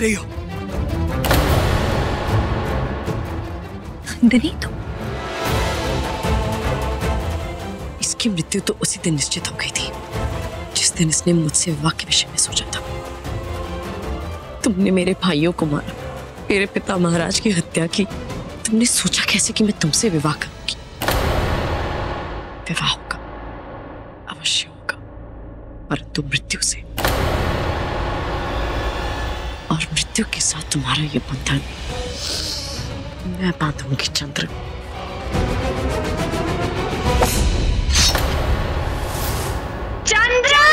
रही हो? नंदिनी, तो इसकी मृत्यु तो उसी दिन निश्चित हो गई थी जिस दिन इसने मुझसे विवाह के विषय में सोचा था। तुमने मेरे भाइयों को मारा, मेरे पिता महाराज की हत्या की। तुमने सोचा कैसे कि मैं तुमसे विवाह करूंगी? विवाह होगा, अवश्य होगा, परंतु मृत्यु से, और मृत्यु के साथ तुम्हारा ये बंधन मैं बांधूंगी। चंद्र, चंद्र!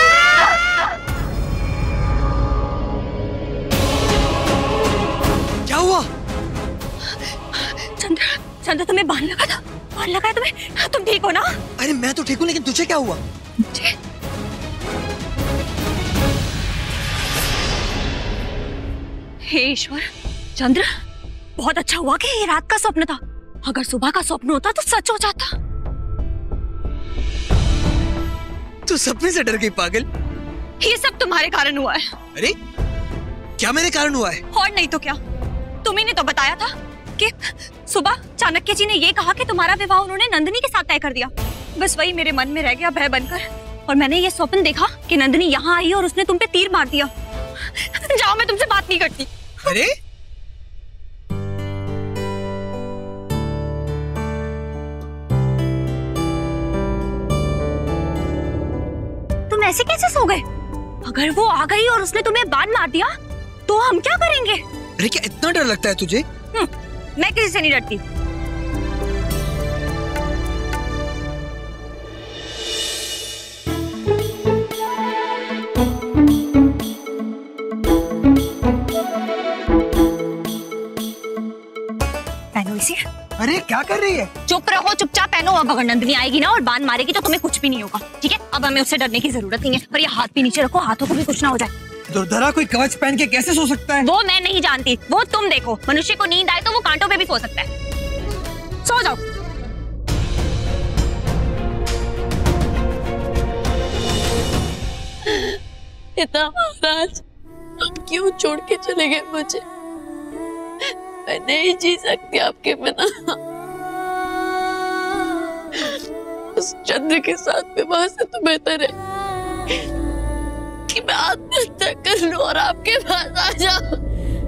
क्या हुआ? चंद्र, चंद्र, तुम्हें बाण लगा था? बाण लगा है तुम्हें? तुम ठीक हो ना? अरे मैं तो ठीक हूँ, लेकिन तुझे क्या हुआ? मुझे? हे ईश्वर, चंद्र, बहुत अच्छा हुआ कि ये रात का स्वप्न था। अगर सुबह का स्वप्न होता तो सच हो जाता। तू सपने से डर गई पागल? ये सब तुम्हारे कारण हुआ है। अरे क्या मेरे कारण हुआ है? और नहीं तो क्या, तुम्ही ने तो बताया था कि सुबह चाणक्य जी ने ये कहा कि तुम्हारा विवाह उन्होंने नंदिनी के साथ तय कर दिया। बस वही मेरे मन में रह गया भय बनकर, और मैंने ये स्वप्न देखा कि नंदिनी यहाँ आई और उसने तुम पे तीर मार दिया। जाओ, मैं तुमसे बात नहीं करती। अरे तुम ऐसे कैसे सो गए? अगर वो आ गई और उसने तुम्हें बाण मार दिया तो हम क्या करेंगे? अरे क्या इतना डर लगता है तुझे? मैं किसी से नहीं डरती। पहनो इसे। अरे क्या कर रही है? चुप रहो, चुपचाप पहनो। अब अगर नंदिनी आएगी ना और बाण मारेगी तो तुम्हें कुछ भी नहीं होगा, ठीक है? अब हमें उससे डरने की जरूरत नहीं है। पर ये हाथ भी नीचे रखो, हाथों को भी कुछ ना हो जाए। दुर्धरा कोई कवच पहन के कैसे सो सकता है? वो मैं नहीं जानती, वो तुम देखो। मनुष्य को नींद आए तो वो कांटों पे भी सो सकता है। सो जाओ। पिता महाराज, आप क्यों छोड़ के चले गए मुझे? मैं नहीं जी सकती आपके बिना। उस चंद्र के साथ विवाह से तो बेहतर है कि मैं आत्महत्या कर लूं और आपके पास आ जाऊं।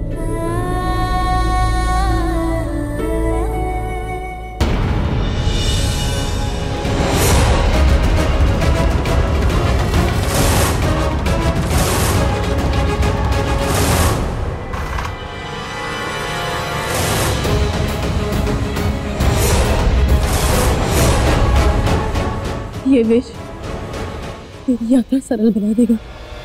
ये विष तेरी यात्रा सरल बना देगा।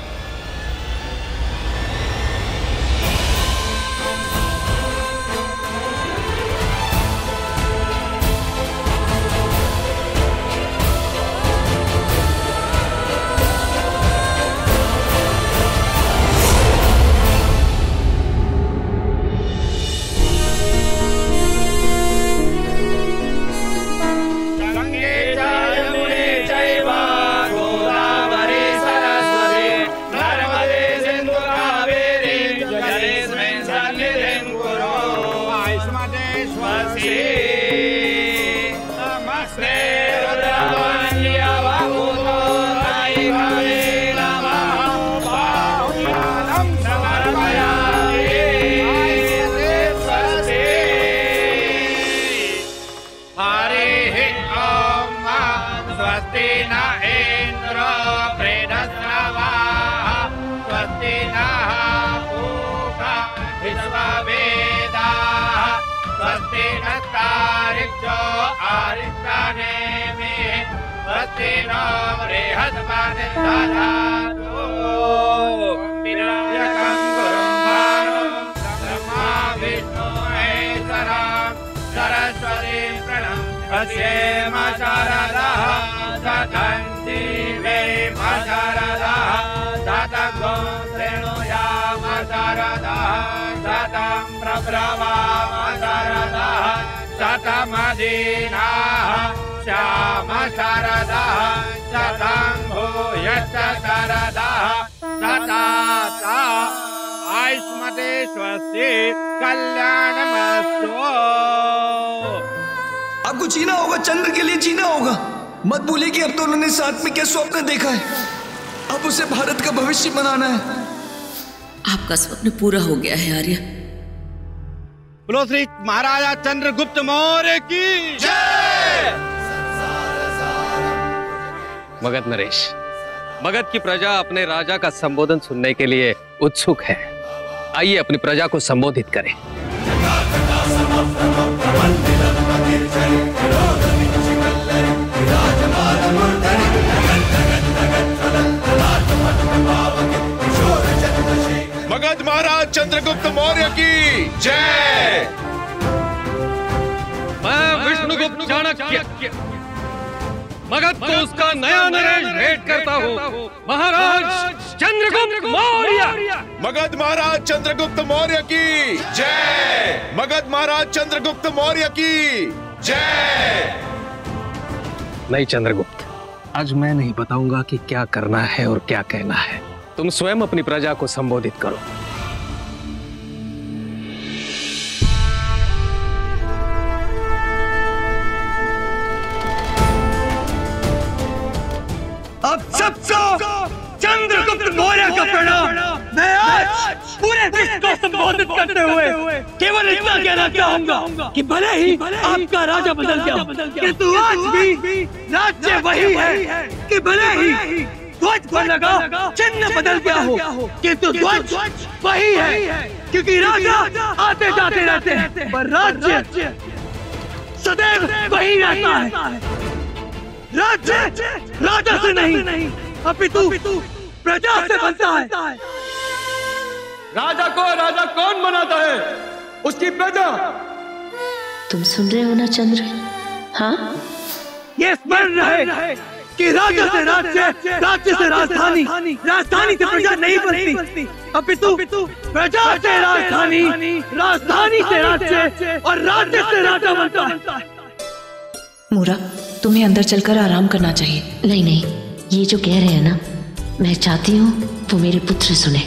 श्याम शारदा शतं भूयश्च शारदा सदा आयुष्मते स्वस्ति कल्याणमस्तु। आपको जीना होगा, चंद्र के लिए जीना होगा। मत भूलिए कि अब तो उन्होंने साथ में क्या स्वप्न देखा है। अब उसे भारत का भविष्य बनाना है। आपका स्वप्न पूरा हो गया है आर्य। बोलो श्री महाराजा चंद्रगुप्त मौर्य की जय। मगध नरेश, मगध की प्रजा अपने राजा का संबोधन सुनने के लिए उत्सुक है। आइए अपनी प्रजा को संबोधित करें। मगध महाराज चंद्रगुप्त मौर्य की जय। मैं विष्णुगुप्त चाणक्य मगध को उसका नया नरेश भेंट करता हूँ। महाराज चंद्रगुप्त मौर्य। मगध महाराज चंद्रगुप्त मौर्य की जय। मगध महाराज चंद्रगुप्त मौर्य की जय। नहीं चंद्रगुप्त, आज मैं नहीं बताऊंगा कि क्या करना है और क्या कहना है। तुम स्वयं अपनी प्रजा को संबोधित करो। अब सबको चंद्रगुप्त मौर्य का प्रणाम। मैं आज पूरे विश्व को संबोधित करते हुए केवल इतना कहना चाहूंगा कि भले ही आपका राजा बदल गया, किंतु आज भी राज्य वही है। कि भले ही ध्वज पर लगा चिन्ह बदल गया हो, किंतु ध्वज वही है। क्योंकि राजा आते जाते रहते हैं, पर राज्य सदैव वही रहता है। राज्य राजा से नहीं अपितु प्रजा से बनता है। राजा को राजा कौन बनाता है? उसकी प्रजा। तुम सुन रहे हो ना चंद्र? हाँ, ये स्मरण रहे कि राजा से राज्य, राज्य से राजधानी, राजधानी से प्रजा नहीं बनती, अपितु प्रजा से राजधानी, राजधानी से राज्य और राज्य से राजा बनता है। मूरा, तुम्हें अंदर चलकर आराम करना चाहिए। नहीं नहीं, ये जो कह रहे हैं ना, मैं चाहती हूँ वो मेरे पुत्र सुने।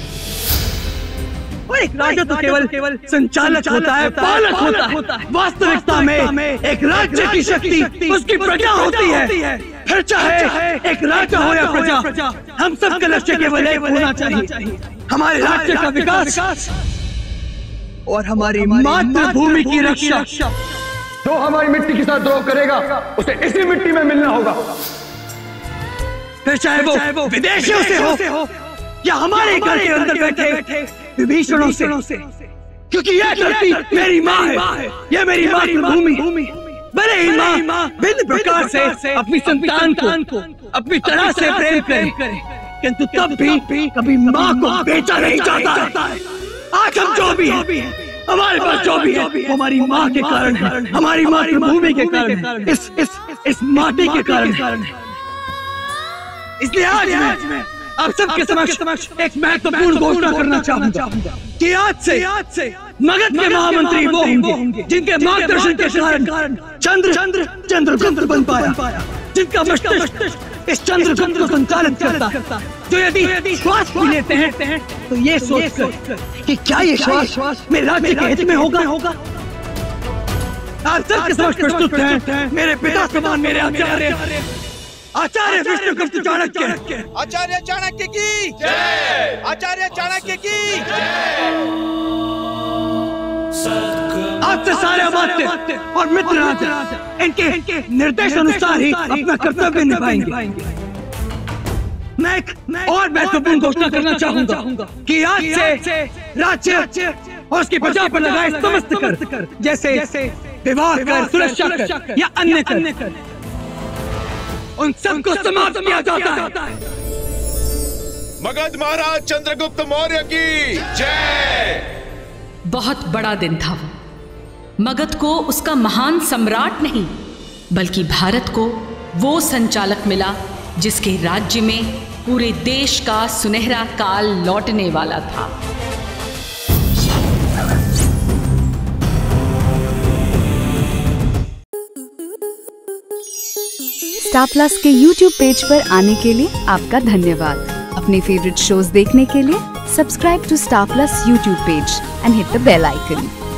एक राजा तो केवल संचालक होता है, पालक होता है। वास्तविकता में एक राज्य की शक्ति उसकी प्रजा होती है। फिर चाहे एक राजा हो या प्रजा, हम सबका लक्ष्य केवल एक होना चाहिए, हमारे राज्य का विकास और हमारी मातृभूमि की रक्षा। जो हमारी मिट्टी के साथ द्रोह करेगा उसे इसी मिट्टी में मिलना होगा। फिर चाहे वो विदेशियों से हो या हमारे घर के अंदर बैठे विभीषणों से, क्योंकि यह धरती मेरी माँ है, यह मेरी मातृभूमि। भले ही माँ भिन्न प्रकार से अपनी संतान को अपनी तरह से प्रेम करे, किंतु तब भी कभी माँ को बेचा नहीं जाता है। आज हम जो भी हैं, हमारे पास जो भी है, वो हमारी माँ के कारण है, हमारी मातृभूमि के कारण है, इस माटी के कारण है। इसलिए आज मैं आप सबके समक्ष एक महत्वपूर्ण घोषणा करना चाहूंगा कि आज से मगध के महामंत्री वो होंगे जिनके मार्गदर्शन के कारण चंद्रगुप्त बन पाया, जिनका मस्तिष्क इस चंद्रगुप्त को संचालित करता, जो यदि श्वास भी लेते हैं तो ये सोचकर कि क्या ये श्वास मेरे राज्य के हित में होगा। आप सबके समक्ष प्रस्तुत हैं मेरे पिता समान, मेरे आचार्य विष्णुगुप्त चाणक्य। आचार्य चाणक्य की जय। आचार्य चाणक्य की जय। आज से सारे अमात्य और मित्र राजा इनके निर्देश अनुसार ही अपना कर्तव्य निभाएंगे। मैं एक और महत्वपूर्ण घोषणा करना चाहूंगा कि आज से राज्य और उसकी प्रजा पर लगाए समस्त कर, जैसे विवाह कर, सुरक्षा कर या अन्य कर, उन सबको समाप्त किया जाता है। मगध महाराज चंद्रगुप्त मौर्य की जय। बहुत बड़ा दिन था वो। मगध को उसका महान सम्राट नहीं, बल्कि भारत को वो संचालक मिला जिसके राज्य में पूरे देश का सुनहरा काल लौटने वाला था। स्टार प्लस के YouTube पेज पर आने के लिए आपका धन्यवाद। अपने फेवरेट शोज देखने के लिए Subscribe to Star Plus YouTube page and hit the bell icon.